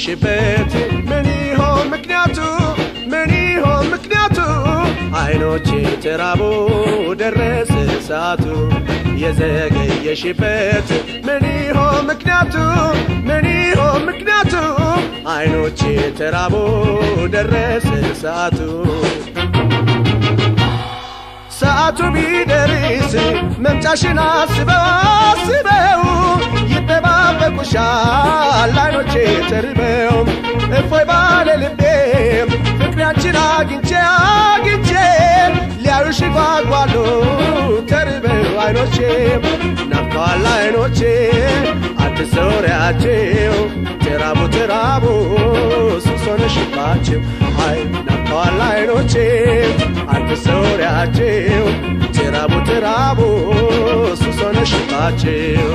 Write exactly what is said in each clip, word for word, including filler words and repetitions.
የዘገየሽበት ምን ይሆን ምክንያቱ ምን ይሆን ምክንያቱ አይኖቼ ተራቦ ደረሰ ሰዓቱ የዘገየሽበት ምን ይሆን ምክንያቱ ምን ይሆን ምክንያቱ አይኖቼ ተራቦ ደረሰ ሰዓቱ ሰዓቱ ቢደርስ መምጫሽን አስበው አስበው ይጠባበቁሻል አይኖቼ ተርበው እፎይ ባለ ልቤ ፍቅራችን አግኝቼ አግኝቼ ሊያዩሽ ጓጓሉ ተርበው አይኖቼ ናፍቀዋል አይኖቼ አትሰውሪያቸው ተራቡ ተራቡ ሱስ ሆነሽባቸው አይ ናፍቀዋል አይኖቼ አትሰውሪያቸው ተራቡ ተራቡ ሱስ ሆነሽባቸው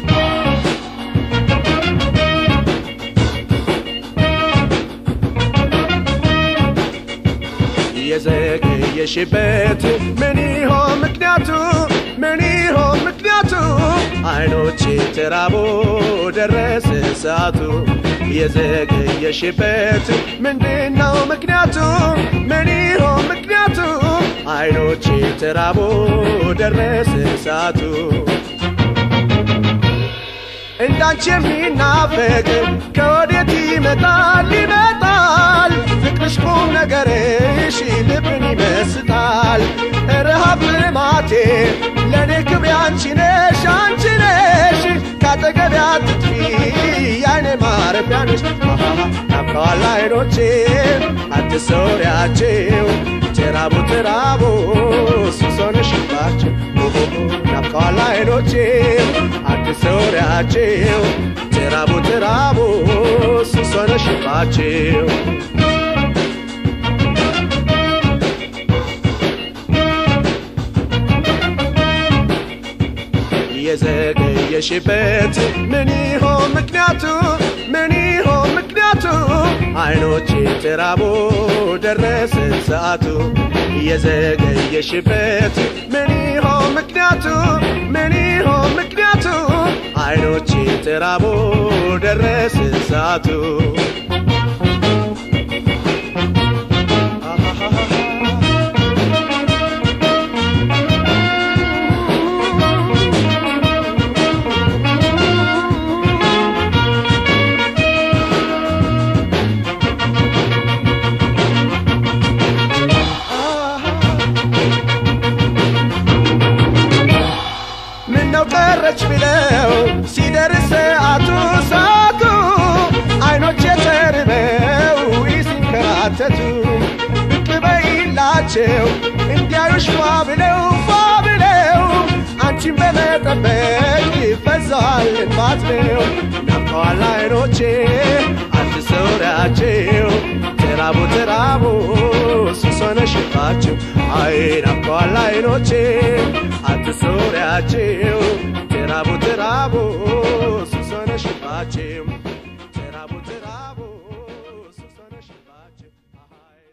የዘገየሽበት ምን ይሆን ምክንያቱ ምን ይሆን ምክንያቱ አይኖቼ ተራቦ ደረሰ ሰዓቱ የዘገየሽበት ምንድነው ምክንያቱ ምን ይሆን ምክንያቱ አይኖቼ ተራቦ ደረሰ ሰዓቱ እንዳንቺ የሚናፈቅ ከወዴት ይመጣል ይመጣል ፍቅርሽ ቁም ነገርሽ ልብን ይመስጣል ረሃብ ልማቴ ለኔ ክብሬ አንቺ ነሽ አንቺ ነሽ ካጠገቤ አትጥፊ ያኔ ማረፊያ ነሽ ናፍቀዋል አይኖቼ አትሰውሪያቸው ተራቡ ተራቡ ሱስ ሆነሽባቸው ናፍቀዋል አይኖቼ አትሰውሪያቸው ተራቡ ተራቡ ሱስ ሆነሽባቸው የዘገየሽበት ምን ይሆን ምክንያቱ ምን ይሆን ምክንያቱ አይኖቼ ተራቦ ደረሰ ሰዓቱ የዘገየሽበት ምን ይሆን ምክንያቱ ምን ይሆን ምክንያቱ አይኖቼ ተራቦ ደረሰ ሰዓቱ ቀረች ብለው ሲደርስ ሰዓቱ ሰዓቱ አይኖቼ ተርበው ይንከራተቱ ብቅ በይላቸው እንዲያዩሽ ፏ ብለው ፏ ብለው አንቺን በመጠበቅ ይፈዛል እንባትለው ናፍቀዋል አይኖቼ አትሰውሪያቸው ተራቡ ተራቡ ሱስ ሆነሽባቸው አይ ናፍቀዋል አይኖቼ አትሰውሪያቸው ተራቡ ተራቡ ሱስ ሆነሽባቸው ተራቡ ተራቡ ሱስ ሆነሽባቸው አይ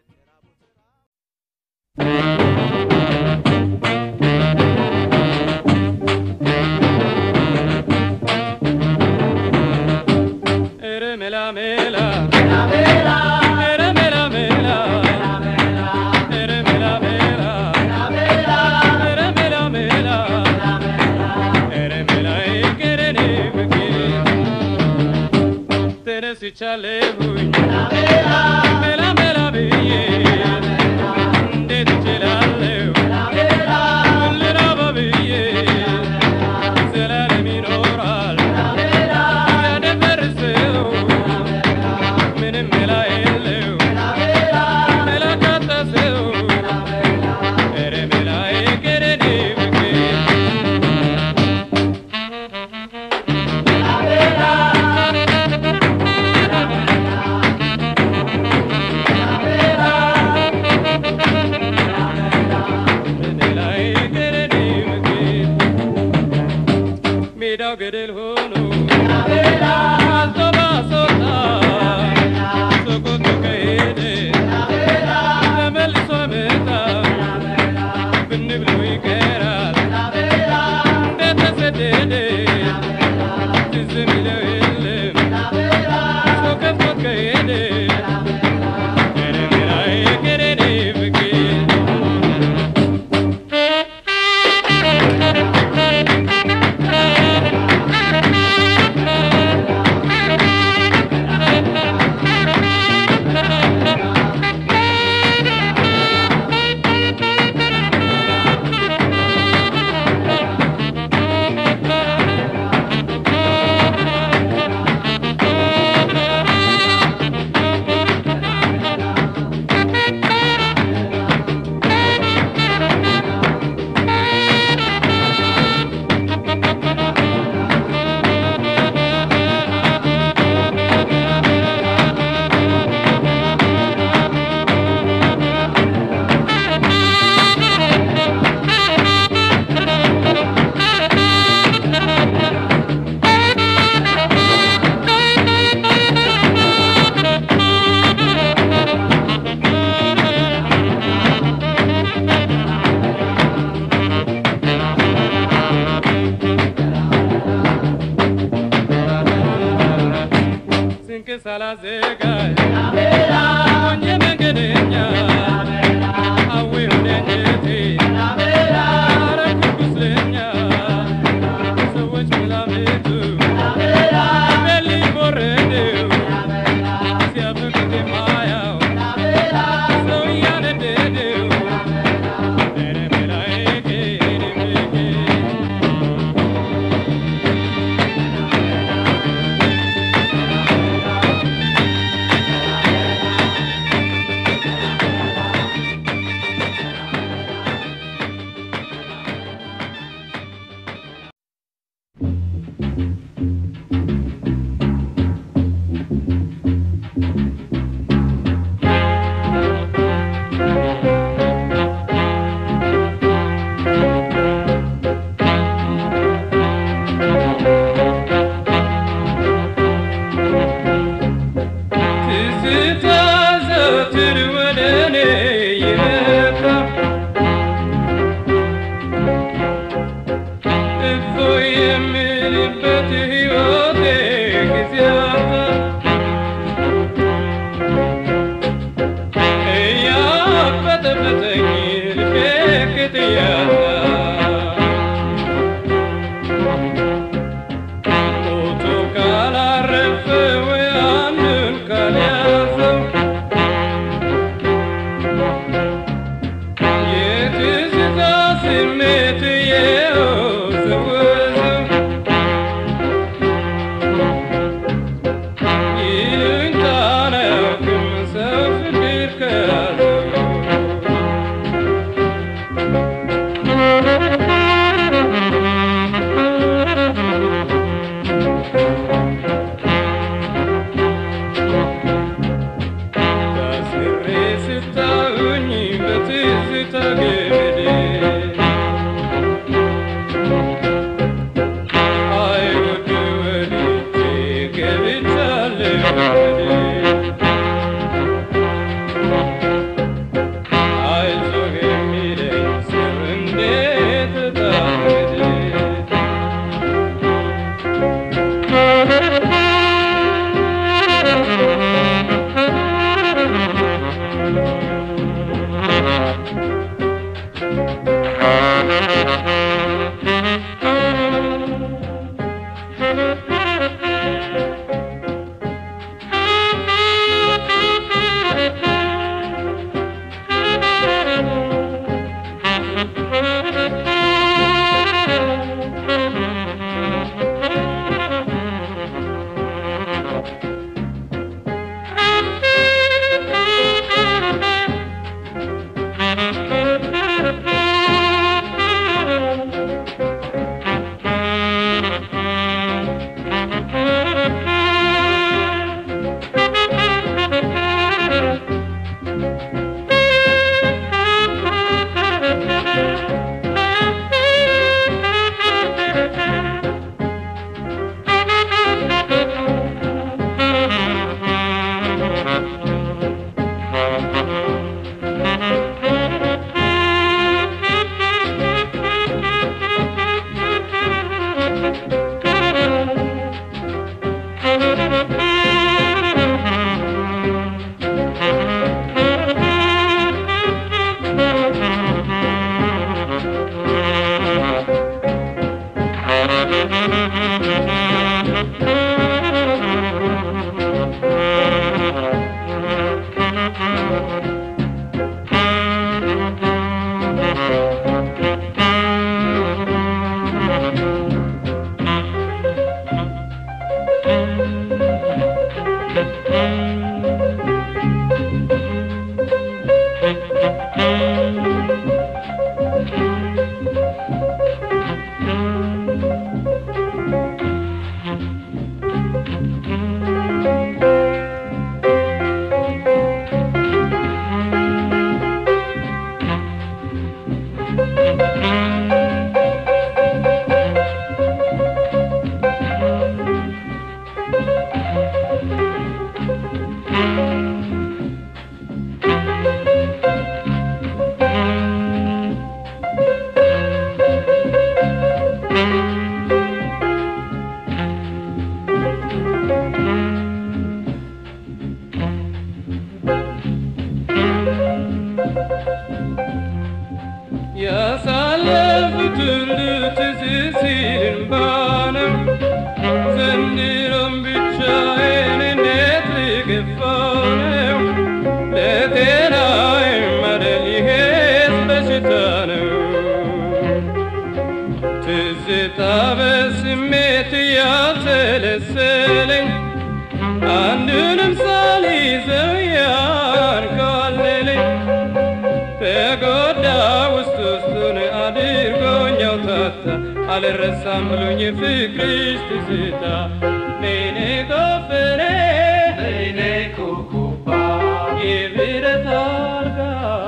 በስሜት ያተለሰለኝ አንዱንም ሳልይዘው ያንከዋለለኝ ተጎዳ ውስጥ ውስጡን አድርጎኝ አውታታ አልረሳም ብሎኝ ፍቅርሽ ትዝታ ነይኔ ጎፈሬ ነይኔ ኩኩባ የብረት አልጋ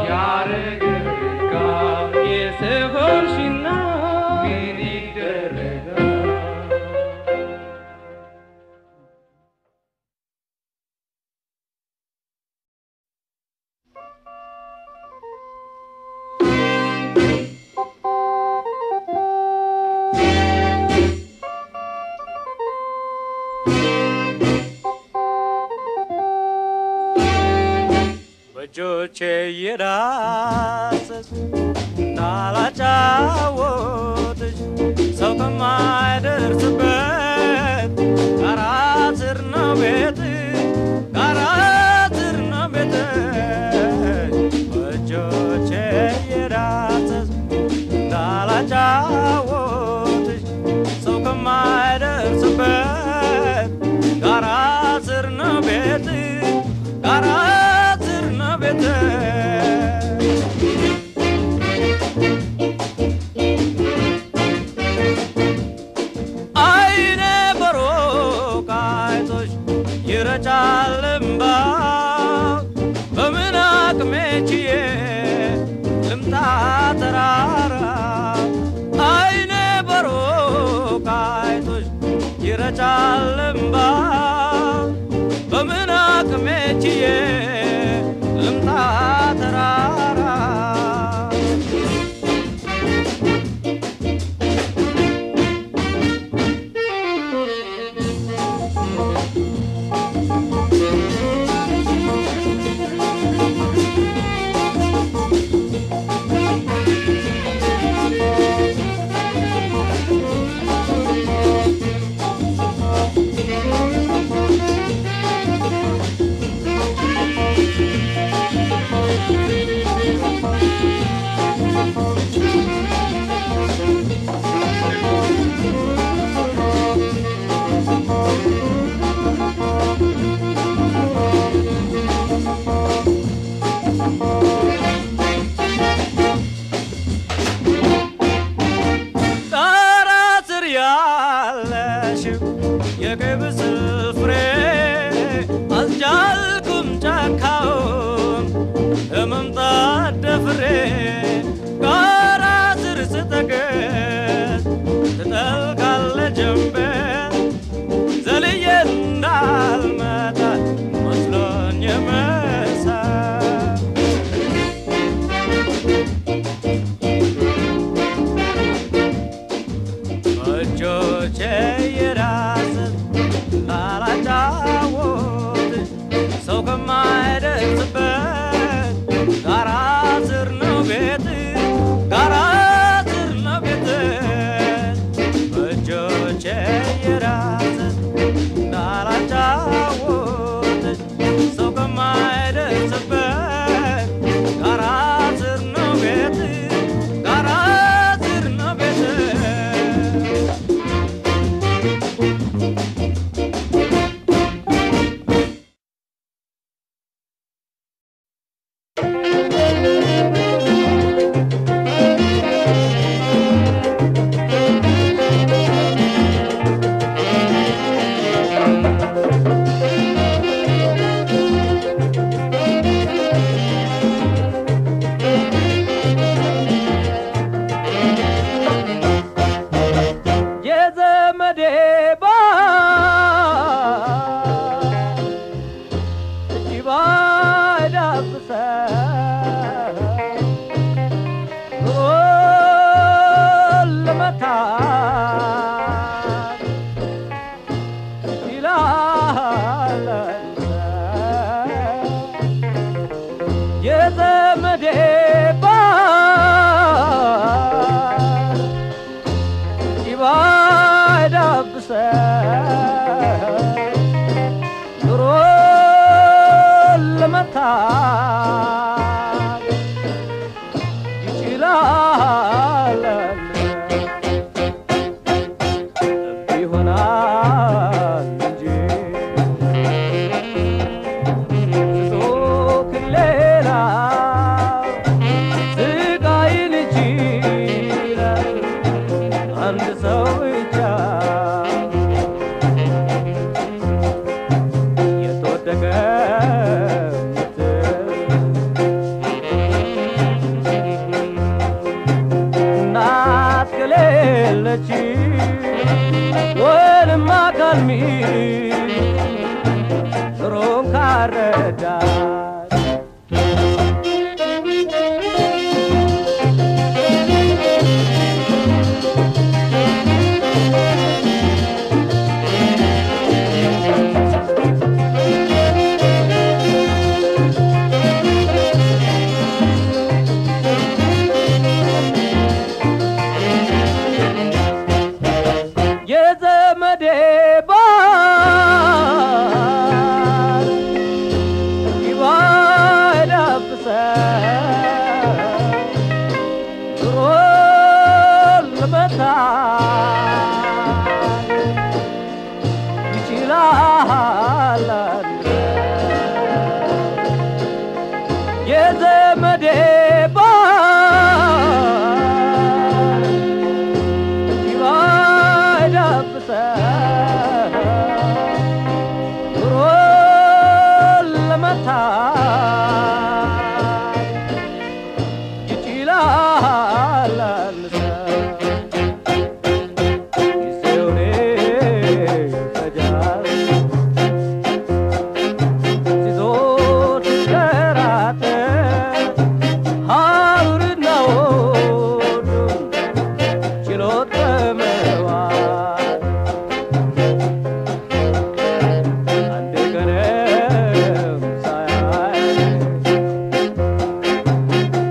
ያረግርጋል የሰሆንሽና ምን ይደረጋል በጆቼ የዳሰስ እንዳላጫወትሽ ሰው ከማይደርስበት ጋራ ስር ነው ቤትሽ ጋራ ስር ነው ቤትሽ በጆቼ የዳሰስ እንዳላጫወትሽ ሰው ከማይደርስበት ጋራ ስር ነው ቤትሽ ጋራ አይኔ በሩቅ አይቶሽ ይረጫል እምባ በምን አቅሜ ችዬ ልምጣ ተራራ አይኔ በሩቅ አይቶሽ ይረጫል እምባ በምን አቅሜ ችዬ ልምጣ ተራራ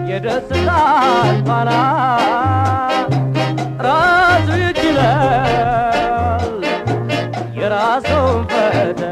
የደስታን ፋና ራሱ ይችላል የራሱን ፈተና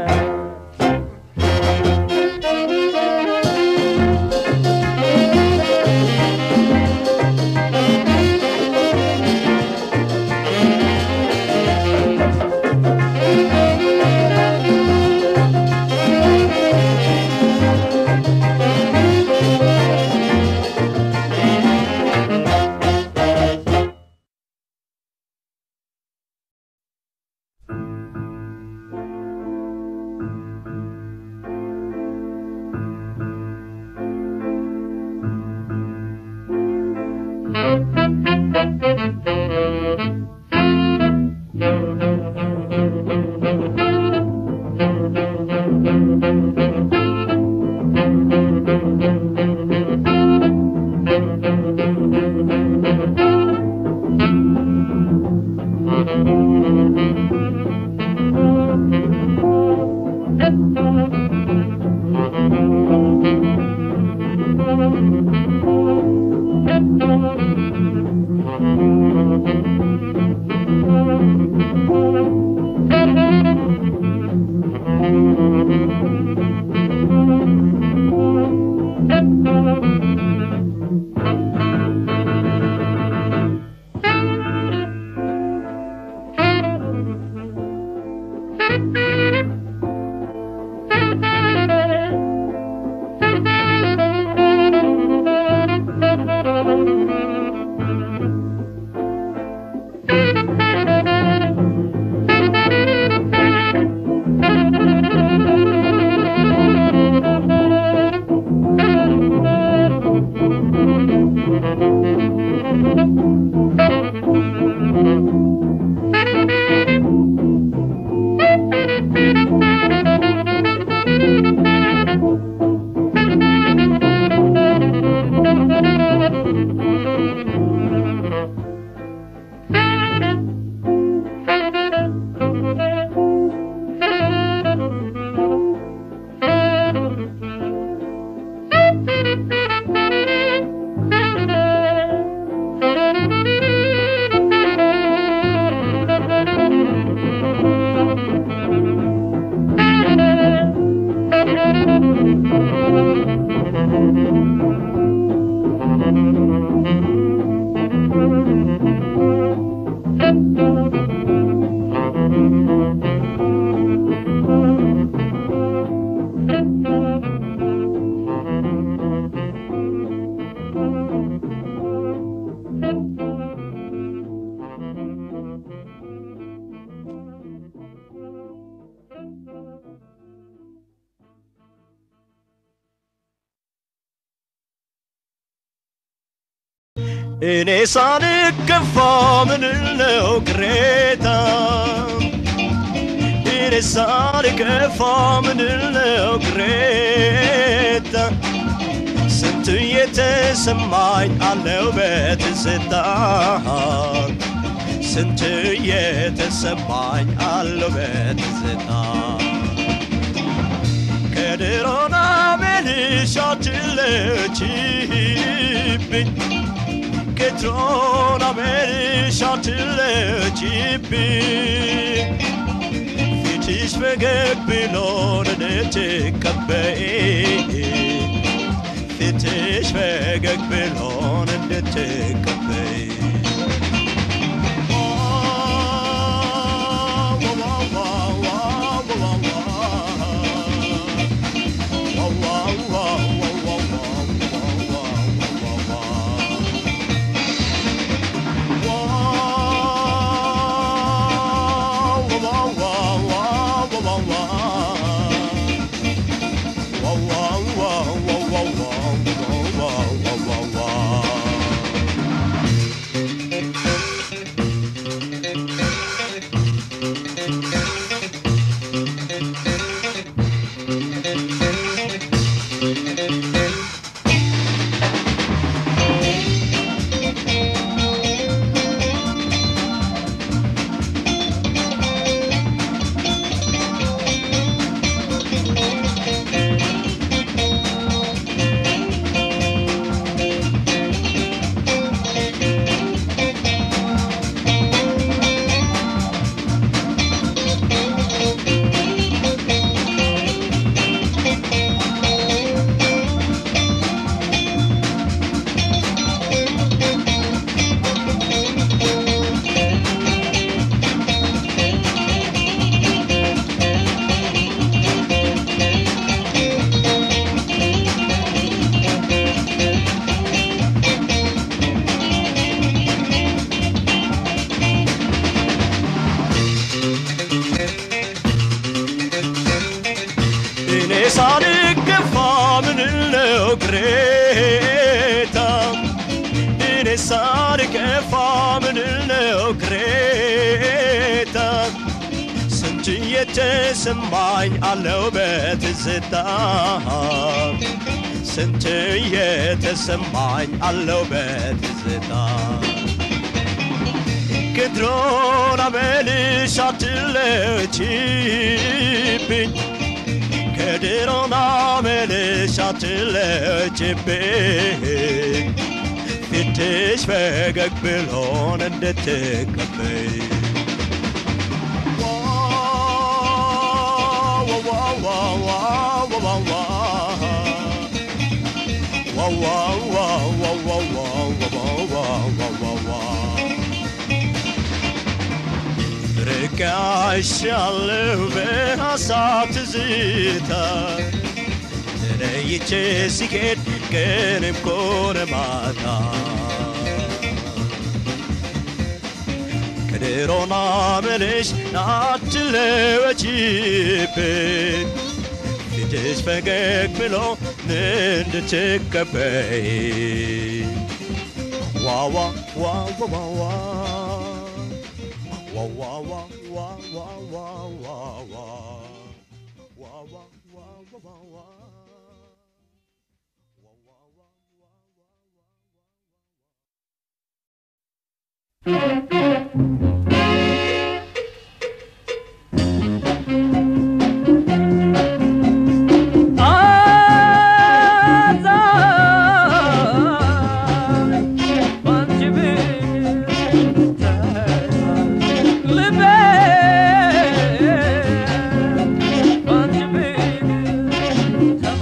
እኔ ሳልከፋ ምንለው ቅሬታ እኔ ሳልከፋ ምንለው ቅሬታ ስንት የተሰማኝ አለው በትዝታ ስንት የተሰማኝ አለው በትዝታ ከድሮና መልሻችለችብኝ كترون عمرشات لجيبي فيتيش فقك بلون نتكبئي فيتيش فقك بلون نتكبئي Wow, wow, wow, wow, wow, wow, wow, wow, wow. ሳልከፋ ምንድነው ቅሬታ ስንት የተሰማኝ አለው በትዝታ ስንት የተሰማኝ አለው በትዝታ ከድሮን አመልሽ አትለችብኝ ከድሮን አመልሽ አትለችብኝ ፊትሽ ፈገግ ብሎን እንድትቀበይ ርቃሻለሁ በሐሳብ ትዝታ ተለይቼ ሲሄድ ቀንም ሆነ ማታ ከድሮን አመልሽ አትለወጪብኝ ፊትሽ ፈገግ ብሎ እንድትቀበይ ዋዋ ዋዋ ዋዋ ዋዋ ዋዋ ዋዋ ዋዋ ዋዋ Tell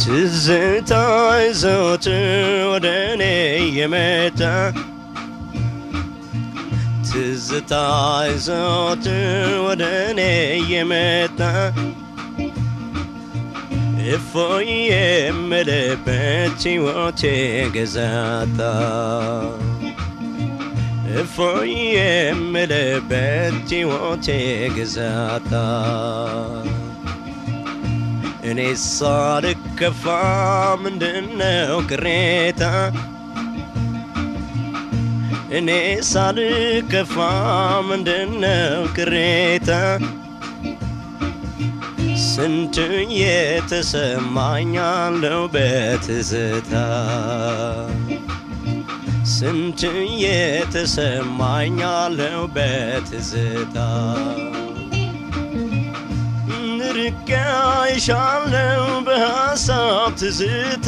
ትዝታይ ዘወትር ወደ እኔ የመጣ ትዝታይ ዘወትር ወደ እኔ የመጣ እፎይ የምልበት ሕይወቴ ገዛታ እፎይ የምልበት ሕይወቴ ገዛታ እኔ ሳልከፋ ምንድነው ቅሬታ እኔ ሳልከፋ ምንድነው ቅሬታ ስንት የተሰማኛለው በትዝታ ስንት የተሰማኛለው በትዝታ ርቄሻለው በሐሳብ ትዝታ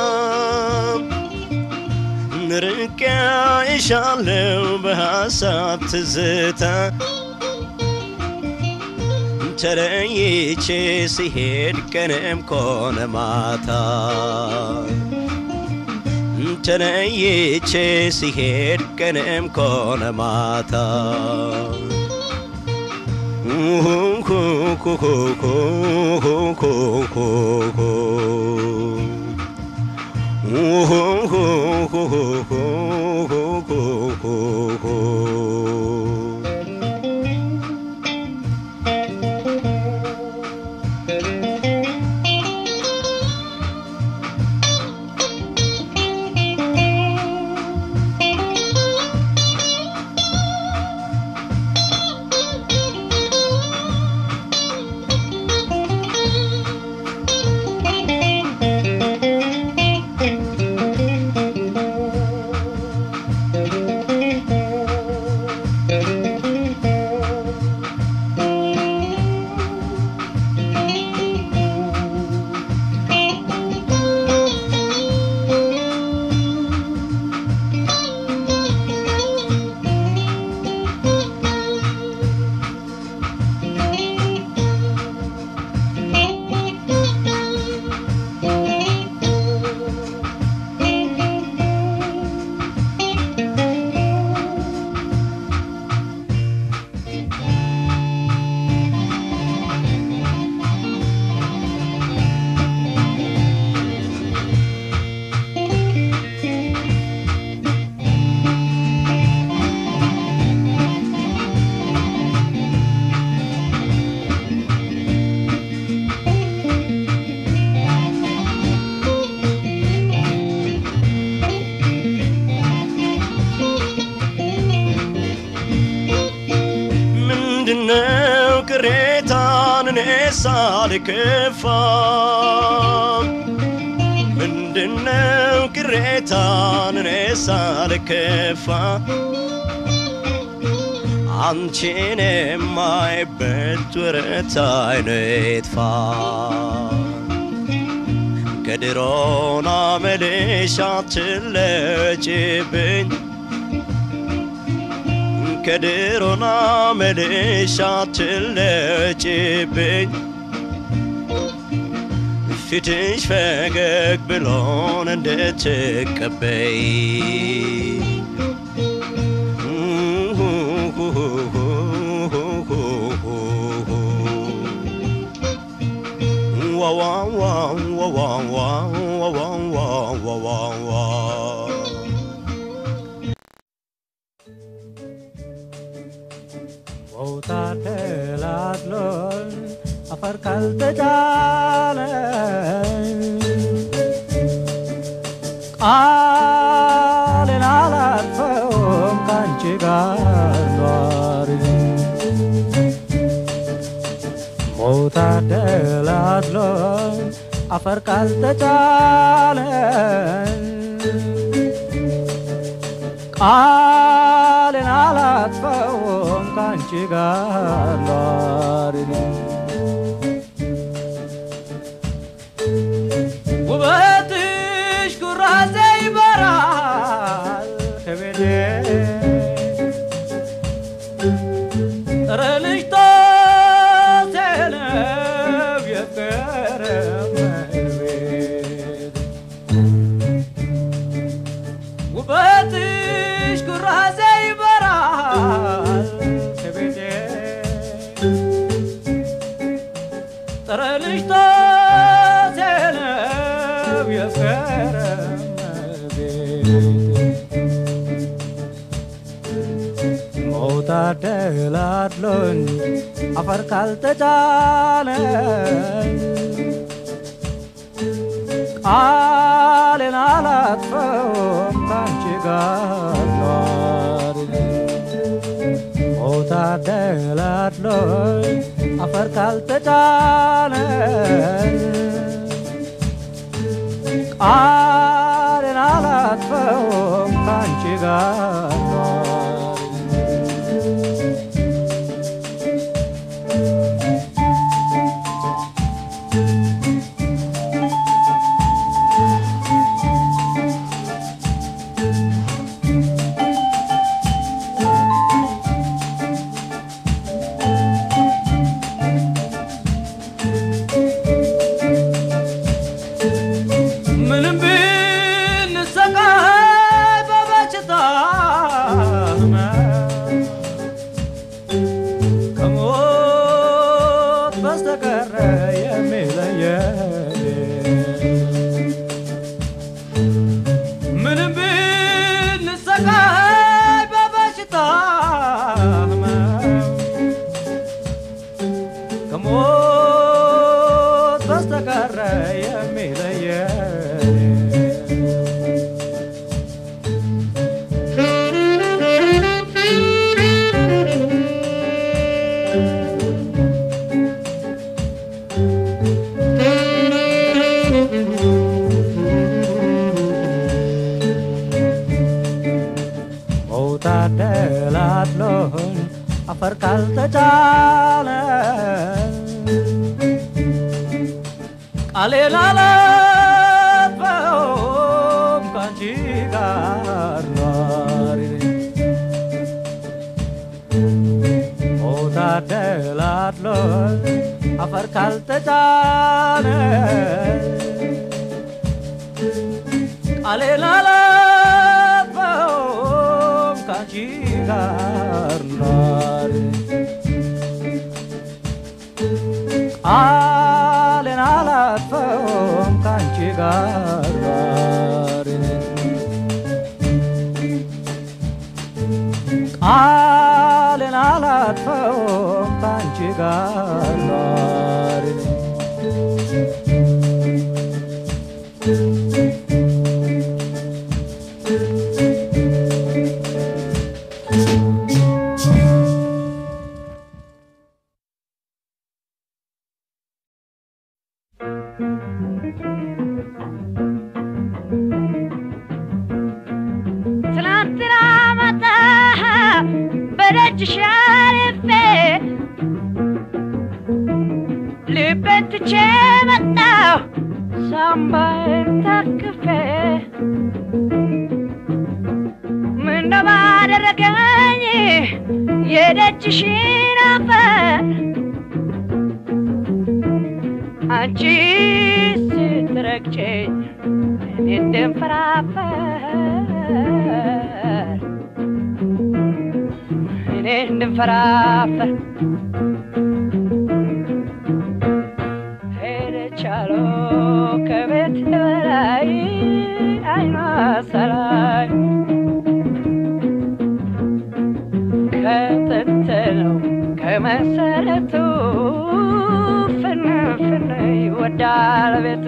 ርቄሻለው በሐሳብ ትዝታ ተለይቼ ሲሄድ ቀንም ኮነ ማታ ተለይቼ ሲሄድ ቀንም ኮነ ማታ ምንድነው ቅሬታን እኔ ሳልከፋ ምንድነው ቅሬታን እኔ ሳልከፋ አንቺን የማይበት ወረታይ ነው የጥፋ ከድሮና መልሽ አትለጭብኝ ከድሮና መልሽ አትለጭብኝ ፊትሽ ፈገግ ብሎን እንድትቀበይ wa wa wa wa wa wa wa wa wa wa wa ወውታደላድሎን አፈር ካልተጫነ ቃሌን አላልፈውም ካንቺ ጋር ኗሪ ወውታደላድሎን አፈር ካልተጫነ ቃሌን አላልፈውም ካንቺ ጋር ኗሪ ውበትሽ ኩራዜ ይበራል ከቤቴ ረልሽ ቶሴነብ የፍቅር መርቤ ጥረልሽ ተሰነብ የከረም ቤት ሞታር ደላድሎኝ አፈር ካልተጫነኝ ቃሌን አላጥፈውም ካንቺ ጋር ኗሪ ሞታር ደላድሎኝ አፈር ካልተጫነኝ ቃሌን አላጥፈውም ካንቺ ጋር አፈር ካልተጫነ ቃሌን አላጥፈውም ካንቺ ጋር ኗሪ ሞታር ደላድሎኝ አፈር ካልተጫነ ቃሌን አላጥፈውም ካንቺ ጋር ኗሪ ቃሌን አላጥፈውም ካንቺ ጋር ኗሪ ቃሌን አላጥፈውም ካንቺ ጋር ኗሪ የደጅሽን አፈር አንቺ ስትረግጨኝ እኔ እንደንፈራፈር እኔ እንደንፈራፈር ሄደቻሎ ከቤት በላይ አይኗ ሰላይ ከጥንትነው ከመሰረቱ ፍንፍን ይወዳል ቤቱ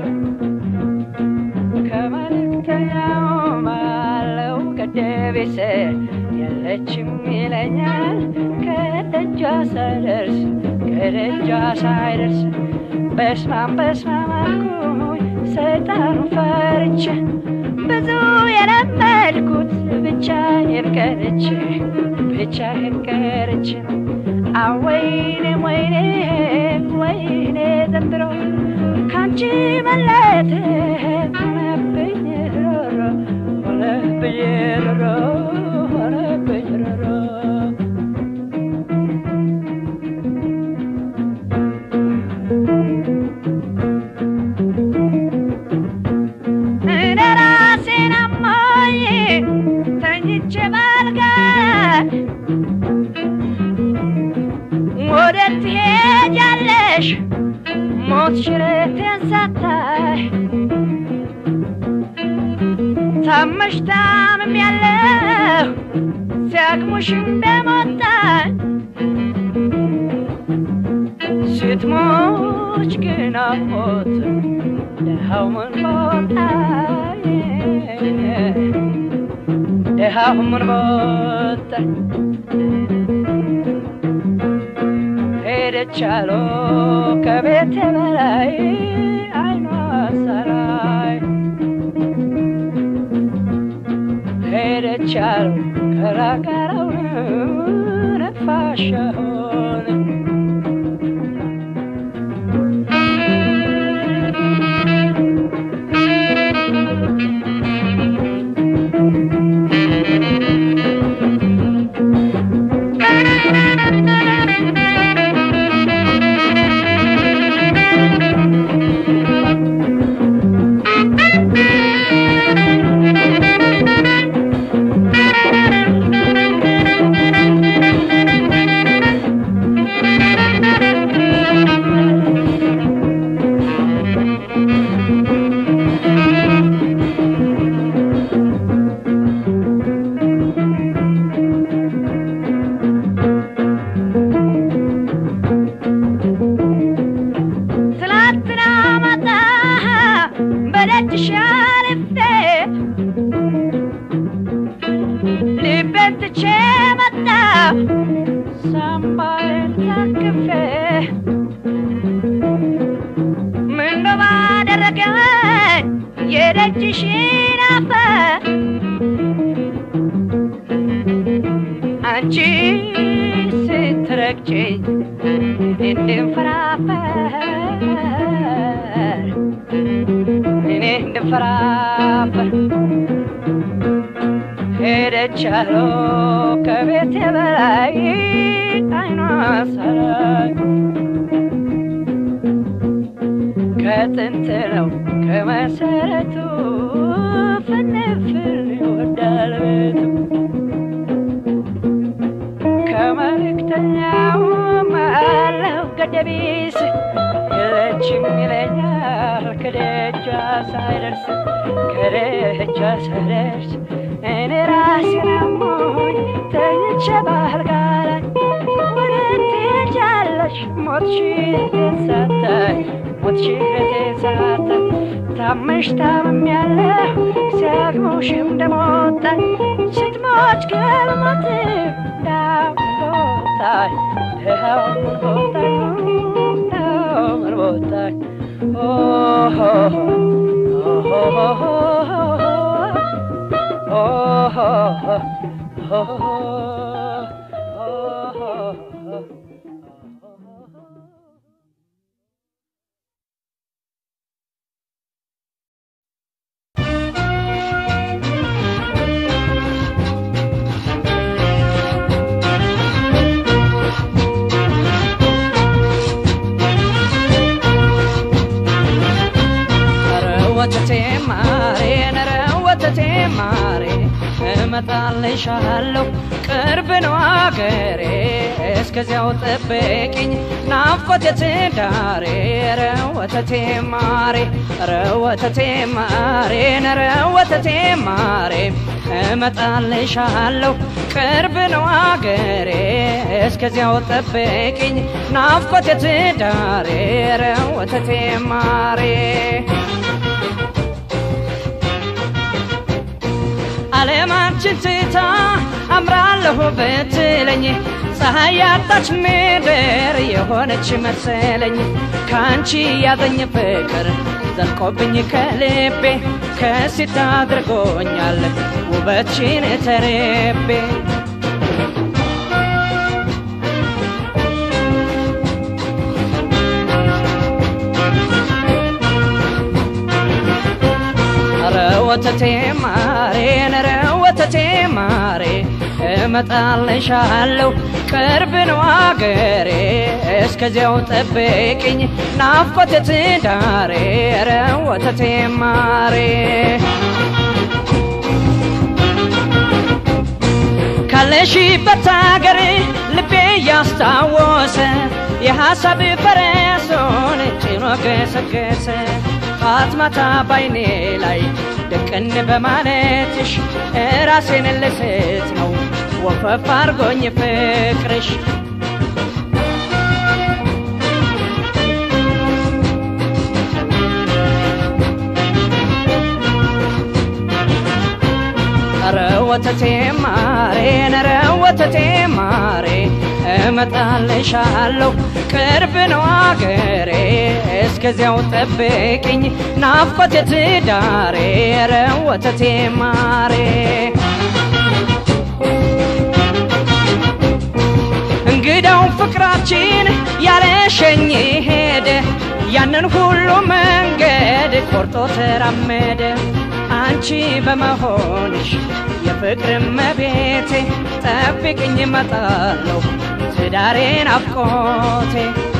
ከመልክተኛው ማለው ገደቤሰ የለችም ይለኛል ከደጃ ሳይደርስ ከደጃ ሳይደርስ በስማም በስማም አልኩኝ ሰይጣኑ ፈርቼ ብዙ የለመድኩት ብቻዬን ቀርቼ ብቻዬን ቀርቼ አወይኔ ወይኔ ወይኔ ዘንድሮ ካንቺ መለየት ሆነብኝ ሮሮ ሆነብኝ ሮሮ ሆነብኝ ሮሮ موت شريتين ساتاي تمش تامم يالله سياقمش بموتاي ستموش كنا موت دهاو من موتاي دهاو من موتاي ሄደቻለሁ ከቤቴ በላይ አይኗ ሰላይ ሄደቻለሁ ከራቀረው ነፋሻውን አንቺ ስትረግጪኝ እንድንፈራፈር እኔ እንድንፈራፈር ሄደቻለሁ ከቤቴ በላይ አይኗ ሰላይ ከጥንት ነው ከመሰረቱ ፍንፍን ይወዳል ቤቱ ከመልእክተኛው ማለው ገደቢስ የለችም ይለኛል ከደጃ ሳይደርስ ከደጃ ሳይደርስ እኔ ራሴን አሞኝ ተኝቼ በአልጋ ላይ ወዴት ትሄጃለሽ ሞትሽን ሳታይ ሞትሽን ሳታይ ታመሽ ታምሜያለሁ ሲያግሙሽም እንደሞታኝ ስትሞች ገልሞት ዳቦታይ ዳቦታይ ዳቦታይ ኦሆ ኦሆ ኦሆ እመጣልሻለሁ ቅርብ ነው አገሬ እስከዚያው ጠብቂኝ ናፍቆቴ ትዳሬ ኧረ ወተቴ ማሬ ኧረ ወተቴ ማሬ ኧረ ወተቴ ማሬ እመጣልሻለሁ ቅርብ ነው አገሬ እስከዚያው ጠብቂኝ ናፍቆቴ ትዳሬ ኧረ ወተቴ ማሬ ዓለማችን ትታ አምራለሁ ብትለኝ ፀሐይ ያጣች ምድር የሆነች መሰለኝ ካንቺ ያገኘ ፍቅር ዘልቆብኝ ከልቤ ከሲታ አድርጎኛል ውበትሽን ተርቤ ወተቴ ማሬ ኧረ ወተቴ ማሬ እመጣልሻለሁ ቅርብ ነው አገሬ እስከዚያው ጠብቂኝ ናፍቆቴ ትዳሬ ኧረ ወተቴ ማሬ ካለሽበት አገር ልቤ ያስታወሰ የሐሳብ ፈረስ ጭነቱን ጭኖ ገሰገሰ ፋትማታ ባይኔ ላይ ደቀን በማለትሽ ራሴን ልስት ነው ወፈፍ አርጎኝ ፍቅርሽ ወተቴ ማሬ ነረ ወተቴ ማሬ እመጣልሻለሁ ቅርብ ነው አገሬ እስከዚያው ጠብቂኝ ናፍቆቴ ትዳሬ ነረ ወተቴ ማሬ እንግዳው ፍቅራችን ያለሸኝ ሄደ ያንን ሁሉ መንገድ ቆርጦ ተራመደ አንቺ በመሆንሽ የፍቅር መቤቴ ጠብቂኝ እመጣለሁ ትዳሬን አፍቆቴ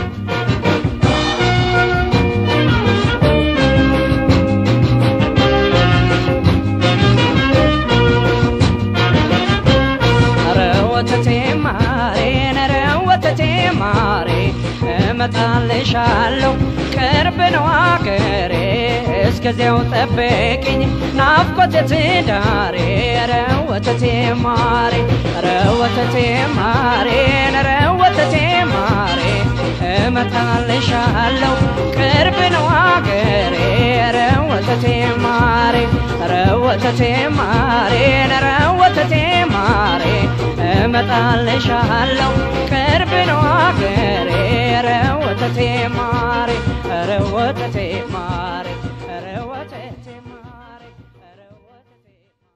ኧረ ወተቴ ማሬ ኧረ ወተቴ ማሬ እመጣልሻለሁ ቅርብ ነው አገሬ እስከዚያው ጠብቂኝ ናፍቆቴ ትዳሬ ኧረ ወተቴ ማሬ ኧረ ወተቴ ማሬ ኧረ ወተቴ ማሬ እመጣልሻለሁ ቅርብ ነው አገሬ ኧረ ወተቴ ማሬ ኧረ ወተቴ ማሬ ኧረ ወተቴ ማሬ እመጣልሻለሁ ቅርብ ነው አገሬ ኧረ ወተቴ ማሬ ኧረ ወተቴ ማሬ ኧረ ወተቴ ማሬ ኧረ ወተቴ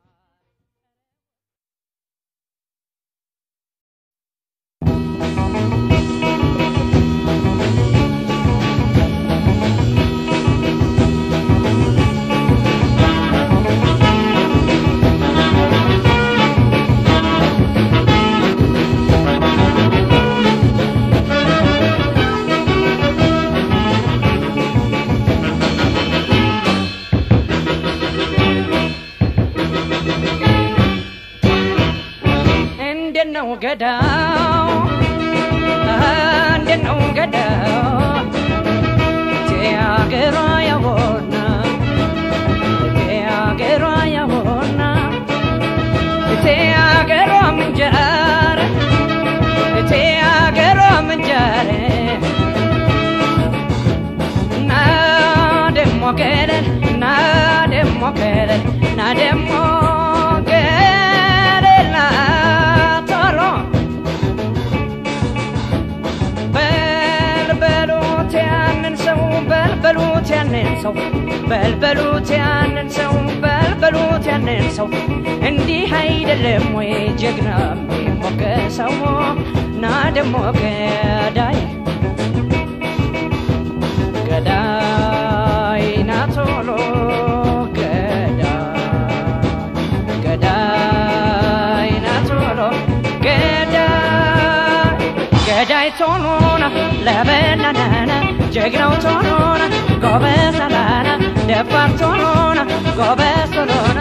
ገዳው አንደነው ገዳው ቲያገራ ያቦና ቲያገራ ያቦና ቲያገራ ምንጀር ቲያገራ ምንጀር ና ደሞ ገለል ና ደሞ ገለል ና ደሞ በልበሉት ያንን ሰው በልበሉት ያንን ሰው በልበሉት ያንን ሰው እንዲህ አይደለም ወይ ጀግና የሚሞገሰው ና ደሞ ገዳይ ገዳይ ና ቶሎ ገዳይ ገዳይ ና ቶሎ ገዳይ ገዳይ ቶሎ ና ለበናና ጀግናው ቶሎና ጎበዝ ናና ደፋር ቶሎና ጎበዝ ቶሎና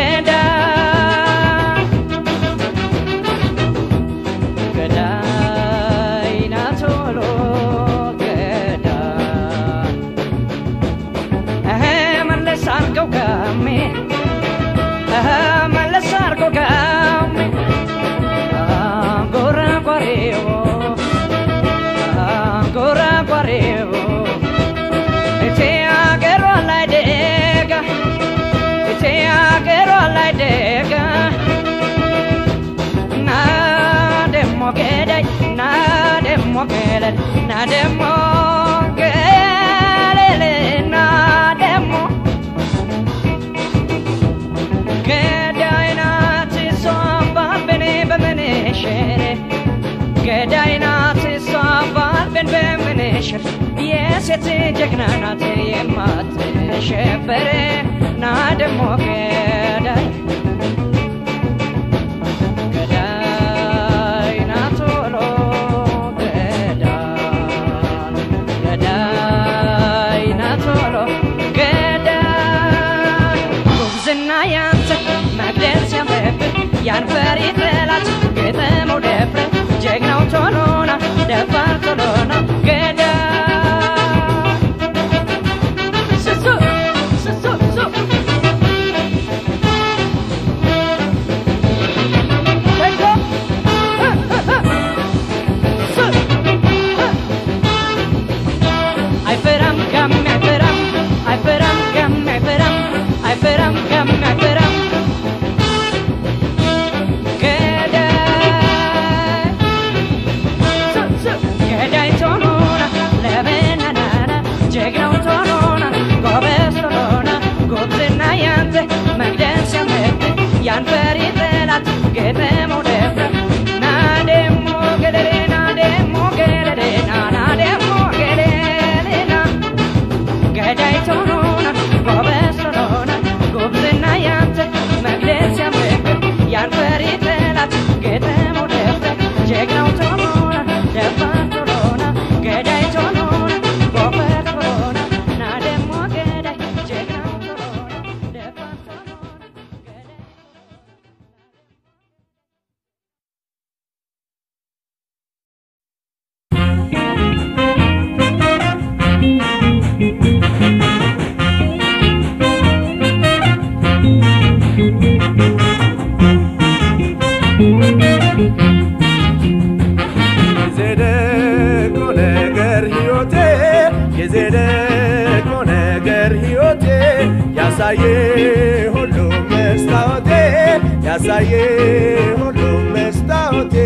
ገዳይ ገዳይ ና ቶሎ ገዳይ እህ መለስ አርገው ጋሜ እህ መለስ አርገው ጋሜ ጎራ ጓሬዎ ጎራ ጓሬዎ ገለል ና ደሞ ገለል ና ደሞ ገዳይ ናት እሷ ባልበኔ በመነሸር ገዳይ ናት እሷ ባልበን በመነሸር የሴት ጀግና ናት የማትሸበር ና ደሞ ገዳይ ያን ፈሪ ጠላት ገጠመው ደፍረ ጀግናው ቶሎና ደፋር ቶሎና ገዳይ ያን ፈሪ ጠላት ገጠመው ደፍረ ናደሞ ገለሌና ደሞ ገለሌና ናደሞ ገለሌና ገዳይ ቶኖና ጎበዝ ቶኖና ጉብዝና ያንተ መግደስ ያምርብህ ያን ፈሪ ጠላት ገጠመው ደፍረ ጀግናው ቶኖና ደፋር ቶኖና ገዳይ ቶኖና ጎበዝ ቶኖና ናደሞ ገዳይ ጀግናው ቶኖና ደፋር ቶኖና ገዳይ የዘደቆ ነገር ሕይወቴ የዘደቆ ነገር ሕይወቴ ያሳየ ሁሉ መስታወቴ ያሳየ ሁሉ መስታወቴ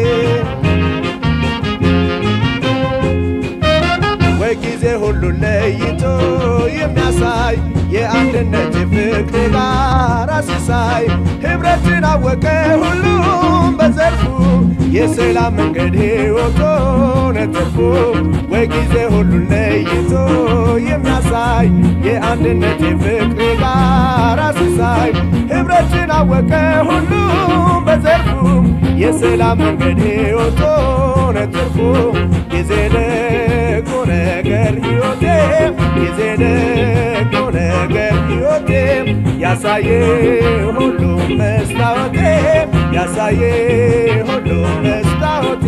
ወይ ጊዜ ሁሉ ለይቶ የሚያሳይ የአንድነት ፍቅር ጋር ሲሳይ ህብረትን አወቀ ሁሉም በዘርፉ የሰላም መንገድ ሕይወቶ ነጥፉ ወይ ጊዜ ሁሉ ለይቶ የሚያሳይ የአንድነት ፍቅር ጋር ሲሳይ ህብረትን አወቀ ሁሉም በዘርፉ የሰላም መንገድ ሕይወቶ ነጥፉ ጊዜ ደቆ ነገር ሕይወቴ ጊዜ ደቆ ነገር ሕይወቴ ያሳየ ሁሉ መስታወቴ ያሳየ ሁሉ መስታወቴ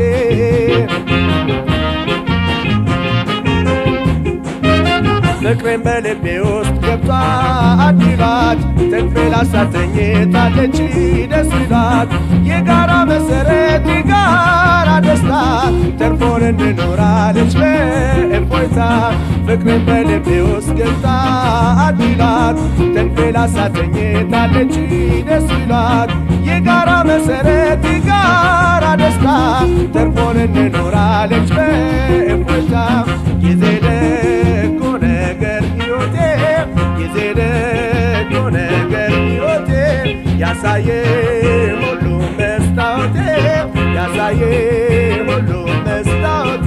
ፍቅሬን በልቤ ውስጥ ገብታ አዲላት ተንፌላ ሳተኝታለች ደስ ይላት የጋራ መሰረት የጋራ ደስታ ተርፎን እንኖራለች በእፎይታ ፍቅሬን በልቤ ውስጥ ገብታ አዲላት ተንፌላ ሳተኝታለች ደስ ይላት የጋራ መሰረት የጋራ ደስታ ተርፎን እንኖራለች በእፎይታ ጊዜ ደቆ ነገር ሕይወቴ ጊዜ ደቆ ነገር ሕይወቴ ያሳየ ሁሉ መስታወቴ ያሳየ ሁሉ መስታወቴ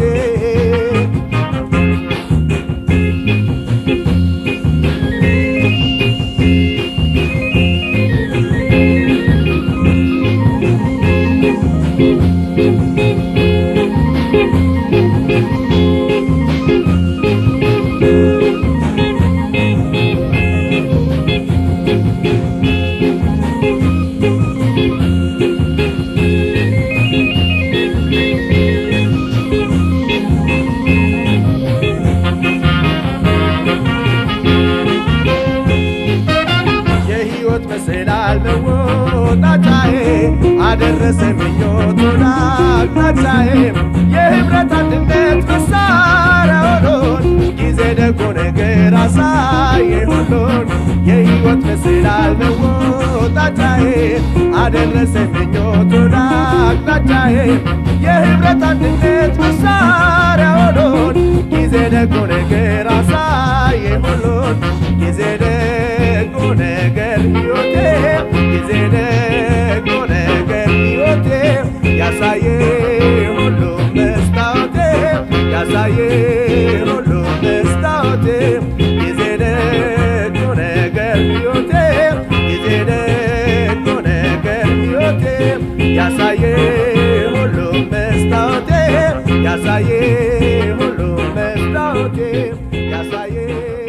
የሕይወት መሰላል መወጣጫዬ አደረሰ ምኞቱን አቅጣጫዬ የህብረት አንድነት መሳሪያ ሆኖን ጊዜ ደቆ ነገር አሳየ ሁሉን የሕይወት መሰላል መወጣጫዬ አደረሰ ምኞቱን አቅጣጫዬ የህብረት አንድነት መሳሪያ ሆኖን ጊዜ ደቆ ነገር አሳየ ሁሉን ጊዜ ደቆ ነገር ሕይወቴ ጊዜ ደቆ ነገር ሕይወቴ ያሳየ ሁሉ መስታወቴ ያሳየ ሁሉ መስታወቴ ጊዜ ደቆ ነገር ሕይወቴ ጊዜ ደቆ ነገር ሕይወቴ ያሳየ ሁሉ መስታወቴ ያሳየ ሁሉ መስታወቴ ያሳየ